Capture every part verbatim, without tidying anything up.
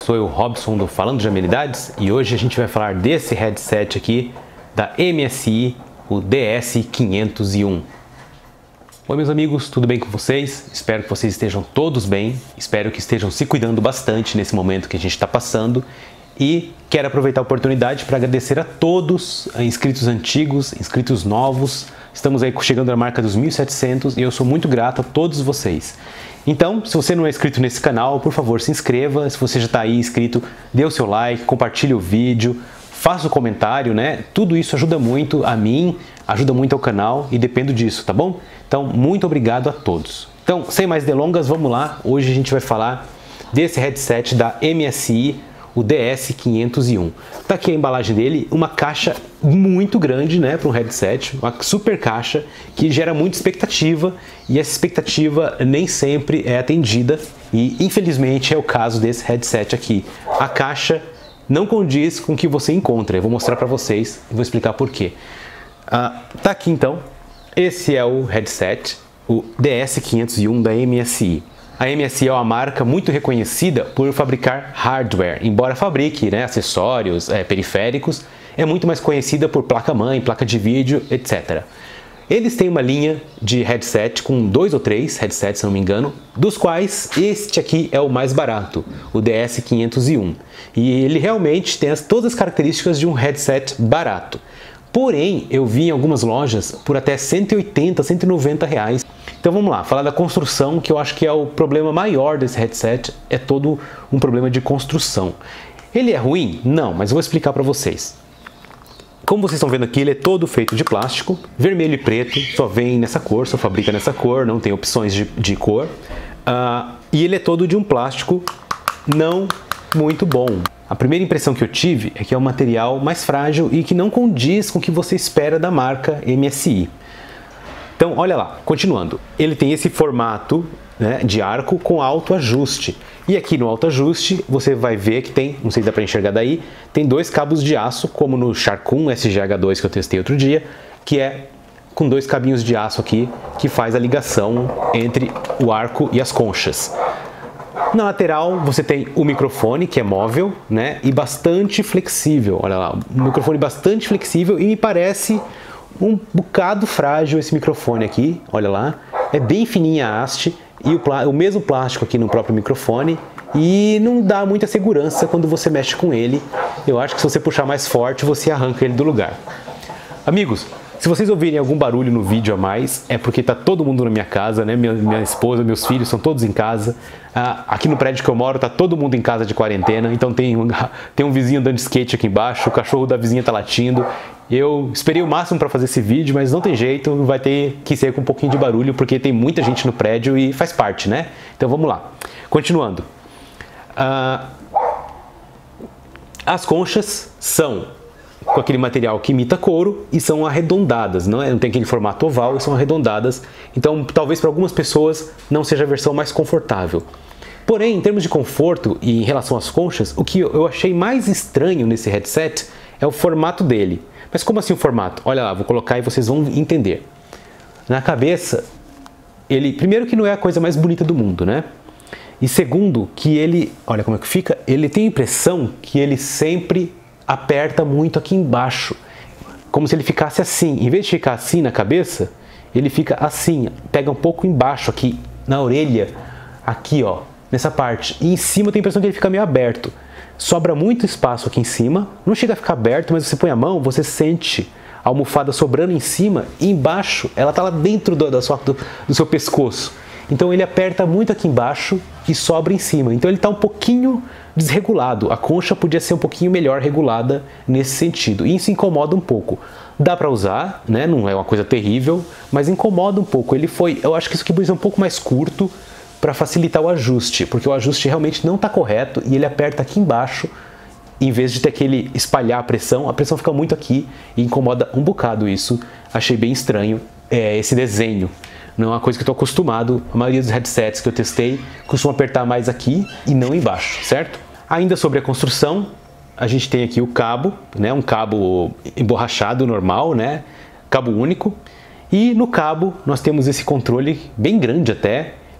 Sou eu, Robson, do Falando de Amenidades, e hoje a gente vai falar desse headset aqui da M S I, o D S quinhentos e um. Oi meus amigos, tudo bem com vocês? Espero que vocês estejam todos bem, espero que estejam se cuidando bastante nesse momento que a gente está passando, e quero aproveitar a oportunidade para agradecer a todos, a inscritos antigos, inscritos novos. Estamos aí chegando na marca dos mil e setecentos e eu sou muito grato a todos vocês. Então, se você não é inscrito nesse canal, por favor, se inscreva. Se você já está aí inscrito, dê o seu like, compartilhe o vídeo, faça o comentário, né? Tudo isso ajuda muito a mim, ajuda muito ao canal e dependo disso, tá bom? Então, muito obrigado a todos. Então, sem mais delongas, vamos lá. Hoje a gente vai falar desse headset da M S I, o D S quinhentos e um. Tá aqui a embalagem dele, uma caixa muito grande, né, para um headset, uma super caixa que gera muita expectativa e essa expectativa nem sempre é atendida e infelizmente é o caso desse headset aqui. A caixa não condiz com o que você encontra, eu vou mostrar para vocês e vou explicar por quê. Ah, tá aqui então, esse é o headset, o D S quinhentos e um da M S I. A M S I é uma marca muito reconhecida por fabricar hardware, embora fabrique, né, acessórios, é, periféricos, é muito mais conhecida por placa-mãe, placa de vídeo, etcétera. Eles têm uma linha de headset com dois ou três headsets, se não me engano, dos quais este aqui é o mais barato, o D S quinhentos e um. E ele realmente tem as, todas as características de um headset barato. Porém, eu vi em algumas lojas por até cento e oitenta, cento e noventa reais. Então vamos lá, falar da construção, que eu acho que é o problema maior desse headset, é todo um problema de construção. Ele é ruim? Não, mas eu vou explicar para vocês. Como vocês estão vendo aqui, ele é todo feito de plástico, vermelho e preto, só vem nessa cor, só fabrica nessa cor, não tem opções de, de cor. Uh, e ele é todo de um plástico não muito bom. A primeira impressão que eu tive é que é um material mais frágil e que não condiz com o que você espera da marca M S I. Então, olha lá, continuando. Ele tem esse formato, né, de arco com alto ajuste. E aqui no alto ajuste, você vai ver que tem, não sei se dá para enxergar daí, tem dois cabos de aço, como no Sharkoon S G H dois que eu testei outro dia, que é com dois cabinhos de aço aqui, que faz a ligação entre o arco e as conchas. Na lateral você tem o microfone, que é móvel, né, e bastante flexível. Olha lá, um microfone bastante flexível e me parece um bocado frágil esse microfone aqui. Olha lá, é bem fininha a haste e o, o mesmo plástico aqui no próprio microfone e não dá muita segurança quando você mexe com ele. Eu acho que se você puxar mais forte você arranca ele do lugar. Amigos, se vocês ouvirem algum barulho no vídeo a mais, é porque tá todo mundo na minha casa, né? Minha, minha esposa, meus filhos são todos em casa. Ah, aqui no prédio que eu moro tá todo mundo em casa de quarentena, então tem um, tem um vizinho dando skate aqui embaixo, o cachorro da vizinha tá latindo. Eu esperei o máximo para fazer esse vídeo, mas não tem jeito, vai ter que ser com um pouquinho de barulho, porque tem muita gente no prédio e faz parte, né? Então vamos lá. Continuando. Ah, as conchas são com aquele material que imita couro e são arredondadas, não, é? Não tem aquele formato oval e são arredondadas, então talvez para algumas pessoas não seja a versão mais confortável. Porém, em termos de conforto e em relação às conchas, o que eu achei mais estranho nesse headset é o formato dele. Mas como assim o formato? Olha lá, vou colocar e vocês vão entender. Na cabeça, ele, primeiro que não é a coisa mais bonita do mundo, né? E segundo, que ele, olha como é que fica, ele tem a impressão que ele sempre aperta muito aqui embaixo, como se ele ficasse assim. Em vez de ficar assim na cabeça, ele fica assim, pega um pouco embaixo aqui, na orelha, aqui ó, nessa parte. E em cima eu tenho a impressão que ele fica meio aberto. Sobra muito espaço aqui em cima, não chega a ficar aberto, mas você põe a mão, você sente a almofada sobrando em cima e embaixo, ela tá lá dentro do, da sua, do, do seu pescoço. Então ele aperta muito aqui embaixo e sobra em cima. Então ele está um pouquinho desregulado. A concha podia ser um pouquinho melhor regulada nesse sentido. E isso incomoda um pouco. Dá para usar, né? Não é uma coisa terrível, mas incomoda um pouco. Ele foi, eu acho que isso aqui precisa ser um pouco mais curto para facilitar o ajuste, porque o ajuste realmente não está correto e ele aperta aqui embaixo. Em vez de ter aquele espalhar a pressão, a pressão fica muito aqui e incomoda um bocado isso. Achei bem estranho é, esse desenho. Não é uma coisa que eu estou acostumado. A maioria dos headsets que eu testei costuma apertar mais aqui e não embaixo, certo? Ainda sobre a construção, a gente tem aqui o cabo, né? Um cabo emborrachado normal, né? Cabo único. E no cabo nós temos esse controle bem grande até,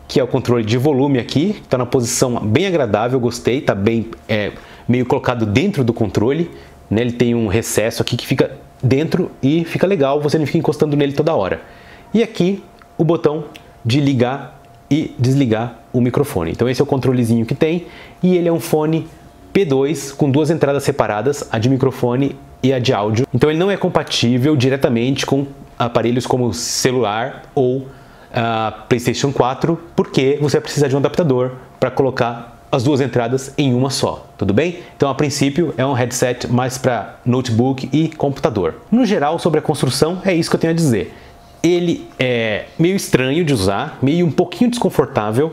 que é o controle de volume aqui, está na posição bem agradável, gostei, está bem é, meio colocado dentro do controle, né? Ele tem um recesso aqui que fica dentro e fica legal, você não fica encostando nele toda hora. E aqui o botão de ligar e desligar o microfone. Então esse é o controlezinho que tem e ele é um fone P dois com duas entradas separadas, a de microfone e a de áudio. Então ele não é compatível diretamente com aparelhos como celular ou a PlayStation quatro, porque você vai precisar de um adaptador para colocar as duas entradas em uma só, tudo bem? Então, a princípio, é um headset mais para notebook e computador. No geral, sobre a construção, é isso que eu tenho a dizer. Ele é meio estranho de usar, meio um pouquinho desconfortável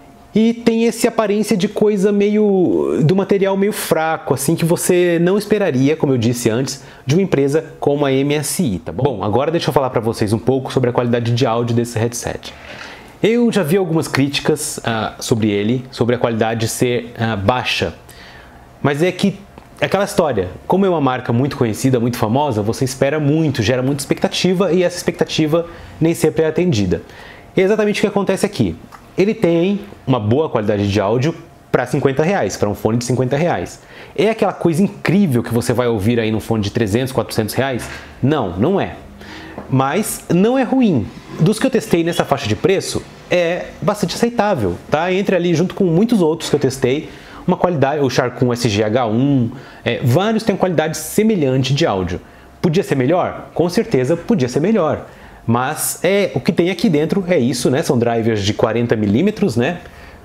e tem essa aparência de coisa meio... do material meio fraco, assim, que você não esperaria, como eu disse antes, de uma empresa como a M S I, tá bom? Bom, agora deixa eu falar para vocês um pouco sobre a qualidade de áudio desse headset. Eu já vi algumas críticas uh, sobre ele, sobre a qualidade ser uh, baixa, mas é que aquela história, como é uma marca muito conhecida, muito famosa, você espera muito, gera muita expectativa e essa expectativa nem sempre é atendida. E é exatamente o que acontece aqui. Ele tem uma boa qualidade de áudio para cinquenta reais, para um fone de cinquenta reais. É aquela coisa incrível que você vai ouvir aí num fone de trezentos, quatrocentos reais? Não, não é. Mas não é ruim. Dos que eu testei nessa faixa de preço, é bastante aceitável, tá? Entre ali junto com muitos outros que eu testei, uma qualidade, o Sharkoon S G H um, é, vários têm qualidade semelhante de áudio. Podia ser melhor? Com certeza podia ser melhor. Mas é, o que tem aqui dentro é isso, né? São drivers de quarenta milímetros, né?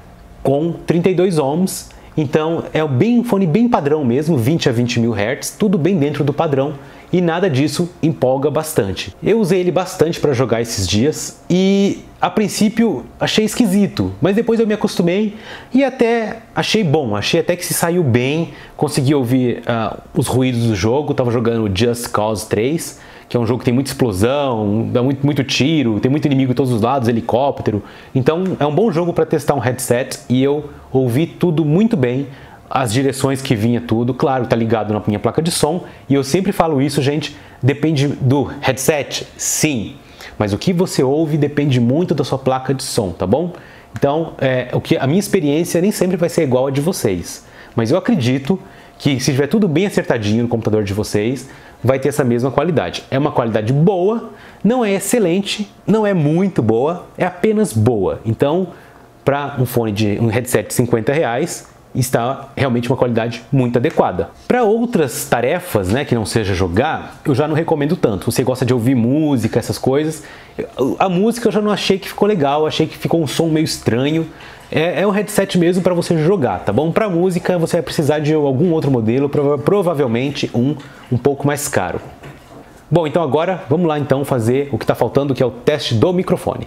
Com trinta e dois ohms. Então é bem, um fone bem padrão mesmo, vinte a vinte mil hertz, tudo bem dentro do padrão. E nada disso empolga bastante. Eu usei ele bastante para jogar esses dias e a princípio achei esquisito, mas depois eu me acostumei e até achei bom, achei até que se saiu bem, consegui ouvir uh, os ruídos do jogo, estava jogando Just Cause três, que é um jogo que tem muita explosão, dá muito, muito tiro, tem muito inimigo de todos os lados, helicóptero, então é um bom jogo para testar um headset e eu ouvi tudo muito bem. As direções que vinha tudo, claro, tá ligado na minha placa de som, e eu sempre falo isso, gente, depende do headset, sim, mas o que você ouve depende muito da sua placa de som, tá bom? Então, é, o que, a minha experiência nem sempre vai ser igual a de vocês, mas eu acredito que se tiver tudo bem acertadinho no computador de vocês, vai ter essa mesma qualidade. É uma qualidade boa, não é excelente, não é muito boa, é apenas boa. Então, para um fone de um headset de cinquenta reais, está realmente uma qualidade muito adequada. Para outras tarefas, né, que não seja jogar, eu já não recomendo tanto. Você gosta de ouvir música, essas coisas, a música eu já não achei que ficou legal, achei que ficou um som meio estranho. É, é um headset mesmo para você jogar, tá bom? Para música você vai precisar de algum outro modelo, prova provavelmente um um pouco mais caro. Bom, então agora vamos lá então fazer o que está faltando, que é o teste do microfone.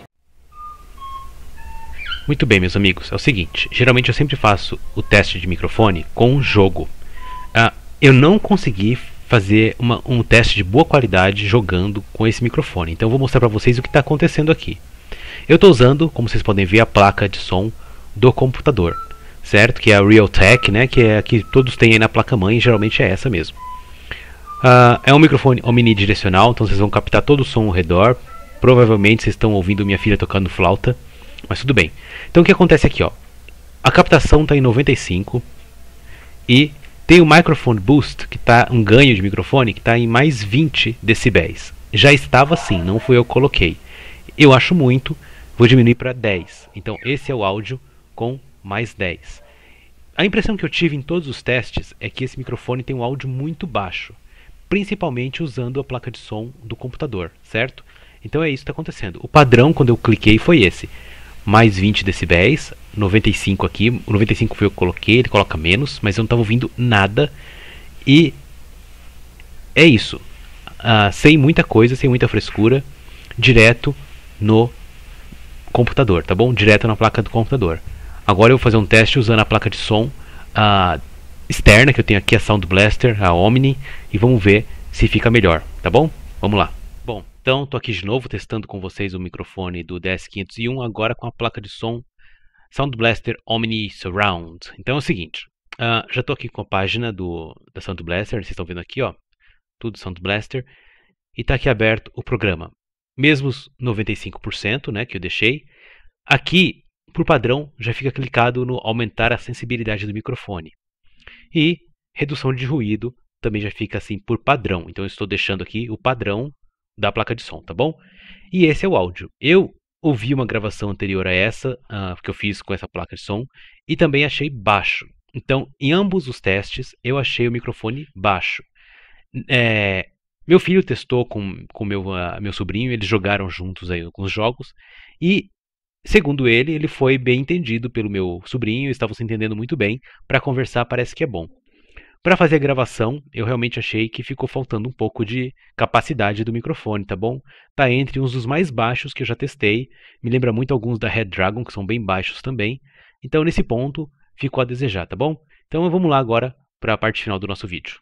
Muito bem, meus amigos, é o seguinte, geralmente eu sempre faço o teste de microfone com um jogo. Ah, eu não consegui fazer uma, um teste de boa qualidade jogando com esse microfone, então eu vou mostrar para vocês o que está acontecendo aqui. Eu estou usando, como vocês podem ver, a placa de som do computador, certo? Que é a Realtek, né? Que é a que todos têm aí na placa-mãe, geralmente é essa mesmo. Ah, é um microfone omnidirecional, então vocês vão captar todo o som ao redor. Provavelmente vocês estão ouvindo minha filha tocando flauta, mas tudo bem. Então o que acontece aqui, ó? A captação está em noventa e cinco e tem o Microphone Boost, que está um ganho de microfone, que está em mais vinte decibéis. Já estava assim, não fui eu que coloquei. Eu acho muito, vou diminuir para dez. Então esse é o áudio com mais dez. A impressão que eu tive em todos os testes é que esse microfone tem um áudio muito baixo, principalmente usando a placa de som do computador, certo? Então é isso que está acontecendo. O padrão, quando eu cliquei, foi esse. Mais vinte decibéis, noventa e cinco aqui, o noventa e cinco foi eu que coloquei, ele coloca menos, mas eu não estava ouvindo nada. E é isso, uh, sem muita coisa, sem muita frescura, direto no computador, tá bom? Direto na placa do computador. Agora eu vou fazer um teste usando a placa de som uh, externa, que eu tenho aqui, a Sound Blaster, a Omni, e vamos ver se fica melhor, tá bom? Vamos lá. Bom, então estou aqui de novo testando com vocês o microfone do D S quinhentos e um, agora com a placa de som Sound Blaster Omni Surround. Então é o seguinte, uh, já estou aqui com a página do, da Sound Blaster, vocês estão vendo aqui, ó, tudo Sound Blaster, e está aqui aberto o programa. Mesmos noventa e cinco por cento, né, que eu deixei. Aqui por padrão, já fica clicado no aumentar a sensibilidade do microfone. E redução de ruído também já fica assim por padrão. Então eu estou deixando aqui o padrão da placa de som, tá bom? E esse é o áudio. Eu ouvi uma gravação anterior a essa, uh, que eu fiz com essa placa de som, e também achei baixo. Então, em ambos os testes, eu achei o microfone baixo. É, meu filho testou com o meu, uh, meu sobrinho, eles jogaram juntos aí alguns jogos, e segundo ele, ele foi bem entendido pelo meu sobrinho, estavam se entendendo muito bem, para conversar parece que é bom. Para fazer a gravação, eu realmente achei que ficou faltando um pouco de capacidade do microfone, tá bom? Tá entre uns dos mais baixos que eu já testei, me lembra muito alguns da Red Dragon, que são bem baixos também. Então nesse ponto, ficou a desejar, tá bom? Então vamos lá agora para a parte final do nosso vídeo.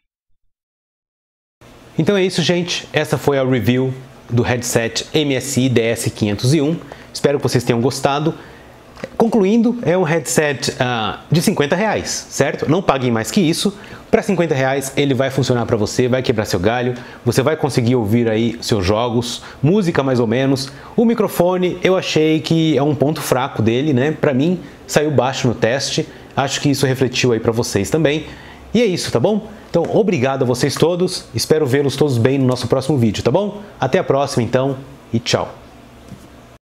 Então é isso, gente. Essa foi a review do headset M S I D S quinhentos e um. Espero que vocês tenham gostado. Concluindo, é um headset uh, de cinquenta reais, certo? Não paguem mais que isso. Para cinquenta reais ele vai funcionar para você, vai quebrar seu galho, você vai conseguir ouvir aí seus jogos, música mais ou menos. O microfone eu achei que é um ponto fraco dele, né? Para mim saiu baixo no teste, acho que isso refletiu aí para vocês também. E é isso, tá bom? Então obrigado a vocês todos, espero vê-los todos bem no nosso próximo vídeo, tá bom? Até a próxima então e tchau!